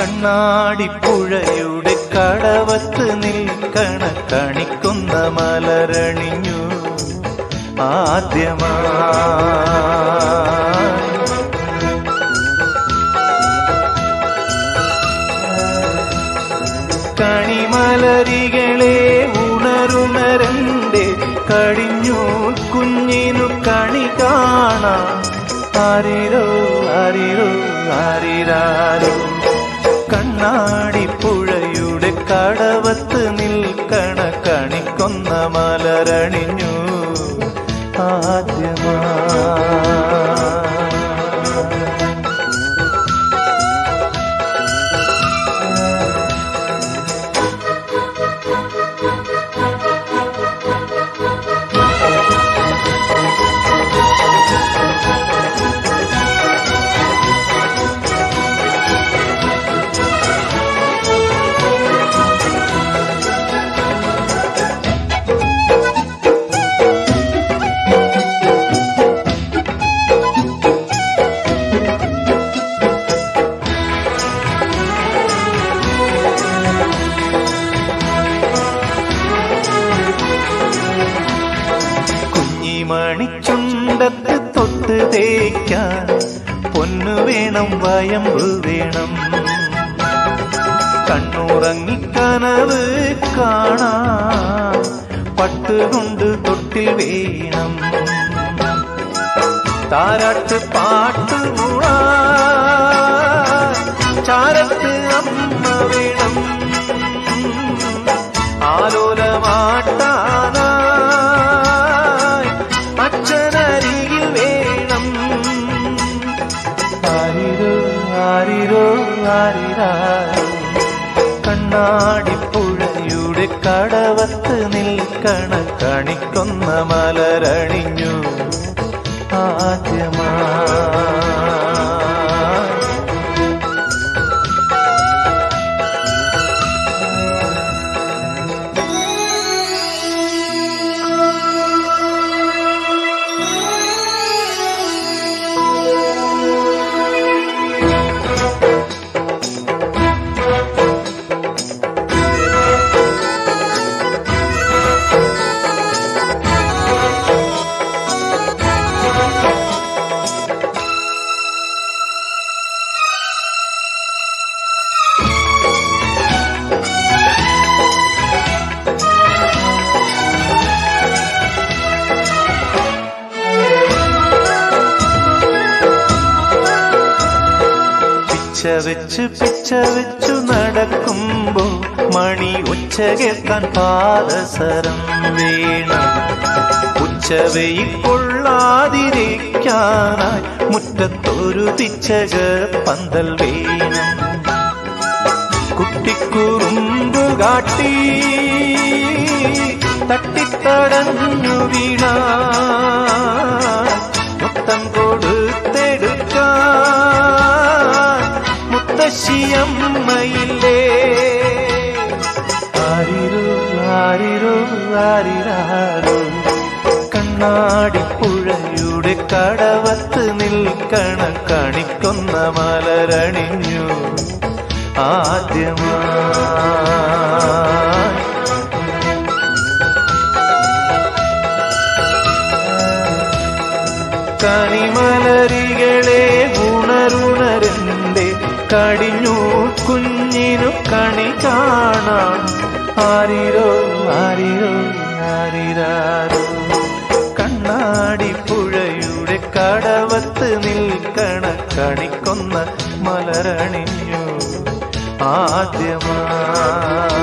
കണ്ണാടിപ്പുഴയുടെ കടവത്ത് നിൽക്കണ കണിക്കുന്ന മലരണിഞ്ഞു ആദ്യമായി. കണിമലരികളെ ഉണരുണരന്റെ കടിഞ്ഞു കുഞ്ഞിനു കണി കാണാം. ആരിരോ ആരിരോ ആരിരാരോ. കണ്ണാടിപ്പുഴയുടെ കടവത്ത് നിൽക്കണ കണിക്കൊന്ന മലരണിഞ്ഞു ആദ്യമായി. മണിച്ചുണ്ടത്ത് തൊട്ട് തേക്കാൻ പൊന്നു വേണം വയമ്പ് വേണം. കണ്ണുറങ്ങിക്കനവ് കാണാൻ പട്ടുകൊണ്ട് തൊട്ടിൽ വേണം. താരാട്ട് പാട്ട് മൂളാൻ ചാരത്ത് അമ്മ വേണം. ആലോലമാട്ടാനാ അച്ഛനരികിൽ വേണം. ആരിരോ ആരിരോ ആരിരാരോ. കണ്ണാടിപ്പുഴയുടെ കടവത്ത് നിൽക്കണ കണിക്കൊന്ന മലരണിഞ്ഞു ആദ്യമായി. പിച്ച വെച്ചു നടക്കുമ്പോ മണി ഉച്ച കേൾക്കാൻ പാദസരം വേണം. ഉച്ചവെയിൽ കൊള്ളാതിരിക്കാനായി മുറ്റത്തൊരു പിച്ചക പന്തൽ വേണം. കുട്ടിക്കുറുമ്പു കാട്ടി തട്ടിത്തടഞ്ഞു വീണ മുത്തം കൊടുത്തെടുക്കാൻ മുത്തശ്ശിയമ്മയില്ലേ. ആരിരോ ആരിരോ ആരിരാരോ. കണ്ണാടിപ്പുഴയുടെ കടവത്ത് നിൽക്കണ കണിക്കൊന്ന മലരണിഞ്ഞു ആദ്യമായി. കണിമലരികളെ ഉണരുണരന്റെ കടിഞ്ഞു കുഞ്ഞിനു കണി കാണാം. ആരിരോ ആരിരോ ആരിരാരോ. കണ്ണാടിപ്പുഴയുടെ കടവത്ത് നിൽക്കണ കണിക്കൊന്ന മലരണിഞ്ഞു ആദ്യമായി.